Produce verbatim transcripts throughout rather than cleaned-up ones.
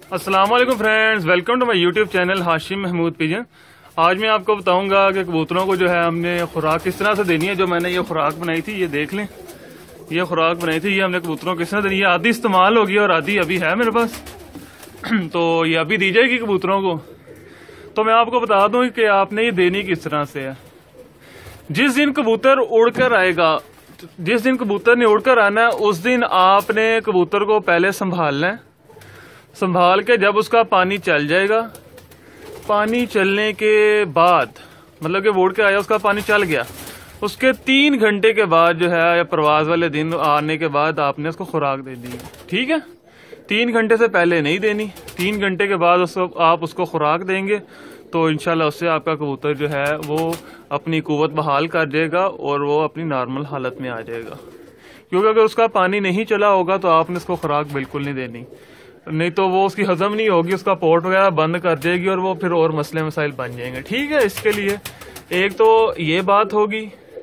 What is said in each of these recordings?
अस्सलाम वालेकुम friends, welcome to my YouTube channel Hashim Mahmood pigeon. आज मैं आपको बताऊंगा कि कबूतरों को जो है हमने खुराक किस तरह से देनी है। जो मैंने ये खुराक बनाई थी, ये देख लें, ये खुराक बनाई थी, ये हमने कबूतरों को किस तरह देनी है। आधी इस्तेमाल होगी और आधी अभी है मेरे पास तो ये अभी दी जाएगी कबूतरों को। तो मैं आपको बता दूं कि आपने ये देनी किस तरह से है। जिस दिन कबूतर उड़कर आएगा, जिस दिन कबूतर ने उड़कर आना है, उस दिन आपने कबूतर को पहले संभालना है। संभाल के जब उसका पानी चल जाएगा, पानी चलने के बाद मतलब कि वो उड़ के आया, उसका पानी चल गया, उसके तीन घंटे के बाद जो है, या प्रवास वाले दिन आने के बाद आपने उसको खुराक दे दी। ठीक है, तीन घंटे से पहले नहीं देनी। तीन घंटे के बाद उसको आप उसको खुराक देंगे तो इंशाल्लाह उससे आपका कबूतर जो है वो अपनी कुव्वत बहाल कर जाएगा और वो अपनी नॉर्मल हालत में आ जाएगा। क्योंकि अगर उसका पानी नहीं चला होगा तो आपने उसको खुराक बिल्कुल नहीं देनी, नहीं तो वो उसकी हजम नहीं होगी, उसका पोर्ट वगैरह बंद कर देगी और वो फिर और मसले मसाइल बन जाएंगे। ठीक है, इसके लिए एक तो ये बात होगी।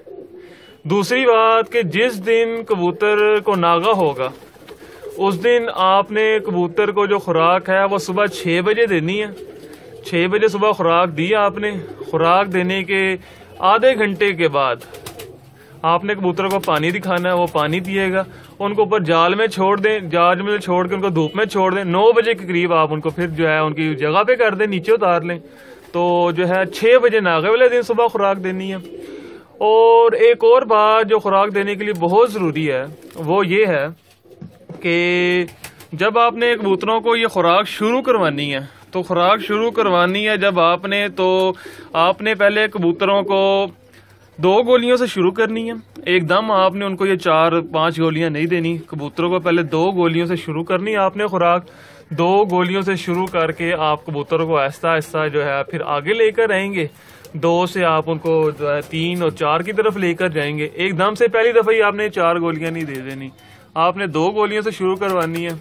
दूसरी बात कि जिस दिन कबूतर को नागा होगा, उस दिन आपने कबूतर को जो खुराक है वो सुबह छह बजे देनी है। छह बजे सुबह खुराक दी आपने। खुराक देने के आधे घंटे के बाद आपने कबूतर को पानी दिखाना है, वो पानी पिएगा। उनको ऊपर जाल में छोड़ दें, जाल में छोड़ के उनको धूप में छोड़ दें। नौ बजे के करीब आप उनको फिर जो है उनकी जगह पे कर दें, नीचे उतार लें। तो जो है छह बजे नागे वाले दिन सुबह खुराक देनी है। और एक और बात जो खुराक देने के लिए बहुत जरूरी है वो ये है कि जब आपने कबूतरों को ये खुराक शुरू करवानी है, तो खुराक शुरू करवानी है जब आपने तो आपने पहले कबूतरों को दो गोलियों से शुरू करनी है। एकदम आपने उनको ये चार पांच गोलियां नहीं देनी। कबूतरों को पहले दो गोलियों से शुरू करनी है आपने खुराक। दो गोलियों से शुरू करके आप कबूतरों को आहिस्ता आहिस्ता जो है फिर आगे लेकर आएंगे। दो से आप उनको जो है तीन और चार की तरफ लेकर जाएंगे। एकदम से पहली दफा ही आपने चार गोलियां नहीं दे देनी, आपने दो गोलियों से शुरू करवानी है।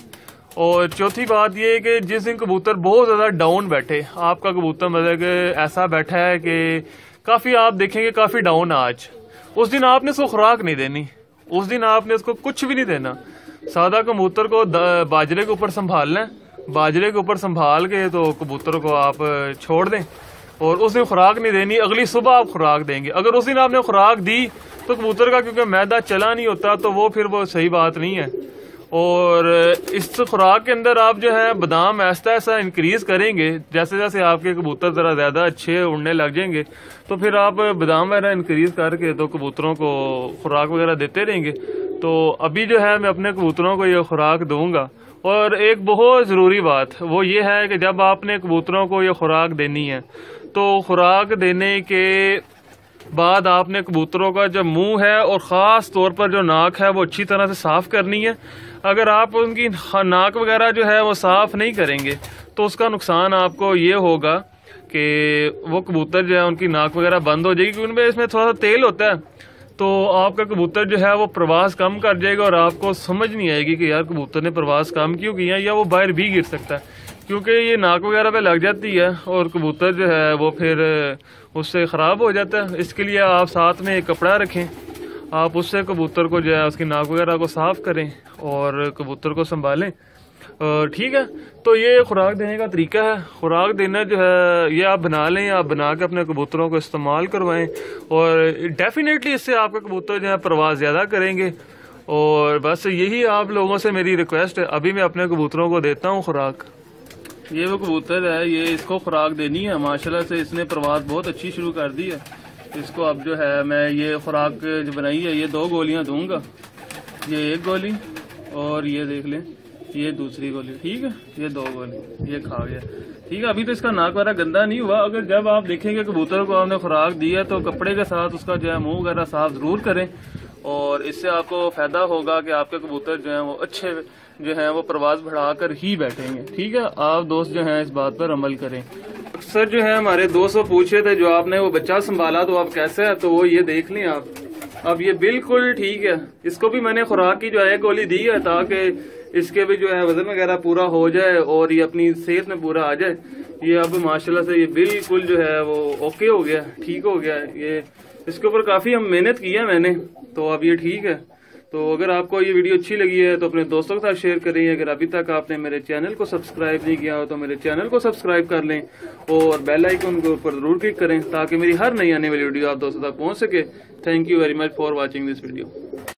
और चौथी बात ये है कि जिस दिन कबूतर बहुत ज्यादा डाउन बैठे, आपका कबूतर मतलब कि ऐसा बैठा है कि काफी आप देखेंगे काफी डाउन आज, उस दिन आपने उसको खुराक नहीं देनी। उस दिन आपने उसको कुछ भी नहीं देना। सादा कबूतर को बाजरे के ऊपर संभालना है। बाजरे के ऊपर संभाल के तो कबूतर को आप छोड़ दें और उस दिन खुराक नहीं देनी। अगली सुबह आप खुराक देंगे। अगर उस दिन आपने खुराक दी तो कबूतर का क्योंकि मैदा चला नहीं होता तो वो फिर वो सही बात नहीं है। और इस खुराक के अंदर आप जो है बादाम ऐसा ऐसा इंक्रीज करेंगे, जैसे जैसे आपके कबूतर जरा ज्यादा अच्छे उड़ने लग जाएंगे तो फिर आप बादाम वगैरह इंक्रीज करके तो कबूतरों को खुराक वगैरह देते रहेंगे। तो अभी जो है मैं अपने कबूतरों को ये खुराक दूंगा। और एक बहुत जरूरी बात वो ये है कि जब आपने कबूतरों को ये खुराक देनी है तो खुराक देने के बाद आपने कबूतरों का जो मुंह है और ख़ास तौर पर जो नाक है वो अच्छी तरह से साफ करनी है। अगर आप उनकी नाक वगैरह जो है वो साफ नहीं करेंगे तो उसका नुकसान आपको ये होगा कि वो कबूतर जो है उनकी नाक वगैरह बंद हो जाएगी, क्योंकि उनमें इसमें थोड़ा सा तेल होता है। तो आपका कबूतर जो है वो प्रवास कम कर जाएगा और आपको समझ नहीं आएगी कि यार कबूतर ने प्रवास कम क्यों किया, या वो बाहर भी गिर सकता है क्योंकि ये नाक वगैरह पे लग जाती है और कबूतर जो है वो फिर उससे ख़राब हो जाता है। इसके लिए आप साथ में एक कपड़ा रखें, आप उससे कबूतर को जो है उसकी नाक वगैरह को साफ करें और कबूतर को संभालें। ठीक है, तो ये खुराक देने का तरीका है। खुराक देना जो है ये आप बना लें, आप बना के अपने कबूतरों को इस्तेमाल करवाएं और डेफिनेटली इससे आपके कबूतर जो है प्रवास ज़्यादा करेंगे। और बस यही आप लोगों से मेरी रिक्वेस्ट है। अभी मैं अपने कबूतरों को देता हूँ खुराक। ये वो कबूतर है, ये इसको खुराक देनी है। माशाल्लाह से इसने प्रवास बहुत अच्छी शुरू कर दी है। इसको अब जो है मैं ये खुराक जो बनाई है ये दो गोलियां दूंगा। ये एक गोली और ये देख लें ये दूसरी गोली। ठीक है, ये दो गोली ये खा गया। ठीक है, अभी तो इसका नाक वगैरह गंदा नहीं हुआ। अगर जब आप देखेंगे कबूतर को आपने खुराक दी है तो कपड़े के साथ उसका जो है मुंह वगैरह साफ जरूर करें और इससे आपको फायदा होगा कि आपके कबूतर जो है वो अच्छे जो है वो प्रवास बढ़ाकर ही बैठेंगे। ठीक है, आप दोस्त जो है इस बात पर अमल करें। अक्सर जो है हमारे दोस्त वो पूछे थे जो आपने वो बच्चा संभाला तो आप कैसे है, तो वो ये देख लें आप। अब ये बिल्कुल ठीक है। इसको भी मैंने खुराक की जो है गोली दी है ताकि इसके भी जो है वजन वगैरह पूरा हो जाए और ये अपनी सेहत में पूरा आ जाए। ये अब माशाल्लाह से ये बिल्कुल जो है वो ओके हो गया, ठीक हो गया। ये इसके ऊपर काफी हम मेहनत की है मैंने, तो अब ये ठीक है। تو اگر آپ کو یہ ویڈیو اچھی لگی ہے تو اپنے دوستوں کے ساتھ شیئر کریں. اگر ابھی تک آپ نے میرے چینل کو سبسکرائب نہیں کیا ہو تو میرے چینل کو سبسکرائب کر لیں اور بیل آئیکن کے اوپر ضرور کلک کریں تاکہ میری ہر نئی آنے والی ویڈیو آپ دوستوں تک پہنچ سکے. Thank you very much for watching this video.